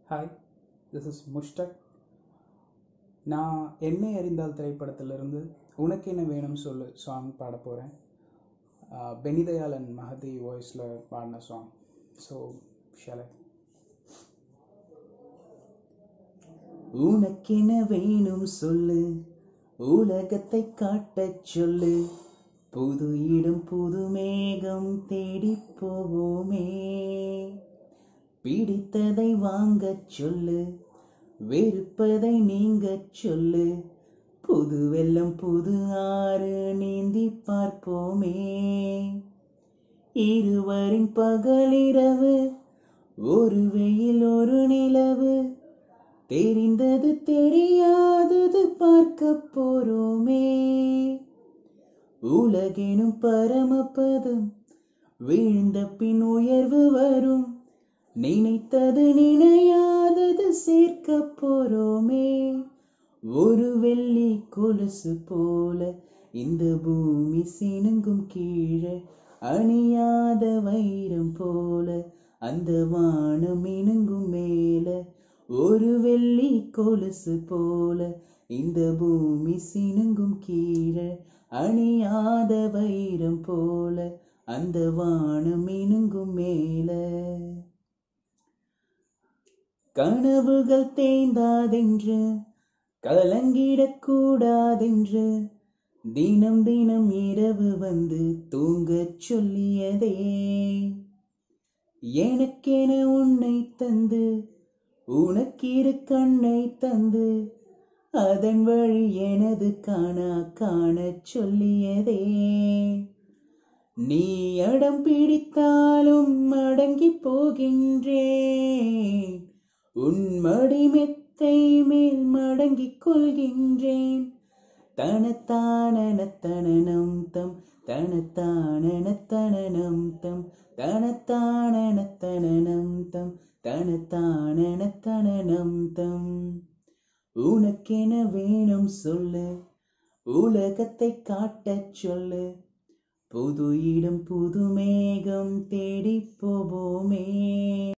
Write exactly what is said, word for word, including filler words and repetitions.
Hi, this is Mushtaq. நான் என்னை அறிந்தால் திரைப்படத்திலிருந்து உனக்கு என்ன வேணும் சொல்லு சாங் பாட போகிறேன். பெனிதயாள் அண்ட் மஹதி வாய்ஸில் பாடின சாங். ஸோ ஷாலை. உனக்கென வேணும் சொல்லு, உலகத்தை காட்டச் சொல்லு, புது இடம் புது மேகம் தேடி போவோமே. பிடித்ததை வாங்கச் சொல்லு, வெறுப்பதை நீங்கச் சொல்லு, புது வெள்ளம் புது ஆறு நீந்தி பார்ப்போமே. இருவரின் பகலிரவு, ஒரு வெயில் ஒரு நிலவு, தெரிந்தது தெரியாதது பார்க்க போறோமே. உலகெனும் பரமபதம், வீழ்ந்த பின் உயர்வு வரும், நினைத்தது நினையாதது சேர்க்க போறோமே. ஒரு வெள்ளி கொலுசு போல இந்த பூமி சினுங்கும் கீழே, அணியாத வைரம் போல அந்த வானம் இணுங்கும் மேல. ஒரு வெள்ளி கொலுசு போல இந்த பூமி சினுங்கும் கீழே, அணியாத வைரம் போல அந்த வானம் இணுங்கும் மேல. கனவுகள் தேய்ந்தாதென்று கலங்கிடக் கூடாதென்று, தினம் தினம் இரவு வந்து தூங்கச் சொல்லியதே. எனக்கென உன்னை தந்து, உனக்கிரு கண்ணை தந்து, அதன் வழி எனது காணா காணச் சொல்லியதே. நீ அடம் பிடித்தாலும் அடங்கி போகின்றேன், உன் மடிமெத்தை மேல் மடங்கிக் கொள்கின்றேன். தனத்தானன தனனம் தம், தனத்தானன தனனம் தம், தனத்தானன தனனம் தம், தனத்தானன தனனம் தம். உனக்கென வேணும் சொல்லு, உலகத்தை காட்டச் சொல்லு, புது இடம் புது மேகம் தேடி போவோமே.